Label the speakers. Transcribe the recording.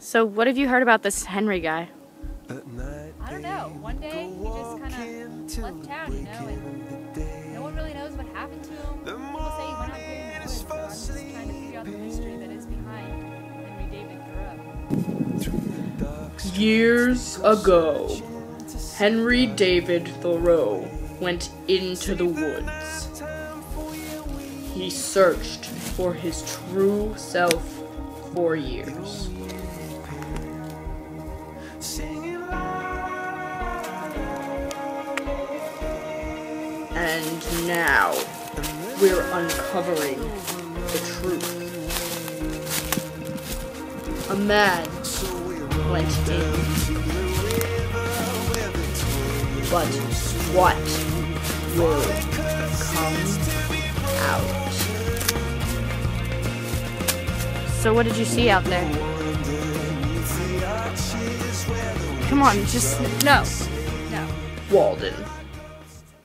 Speaker 1: So what have you heard about this Henry guy?
Speaker 2: I don't know. One day he just kind of left town, you know, and no one really knows what happened to him. People say he went out here in the woods, so I'm just trying to figure out the mystery that is behind Henry David Thoreau.
Speaker 1: Years ago, Henry David Thoreau went into the woods. He searched for his true self for years. And now, we're uncovering the truth. A man went in. But what will come out? So what did you see out there? Come on, just...
Speaker 2: No. No.
Speaker 1: Walden.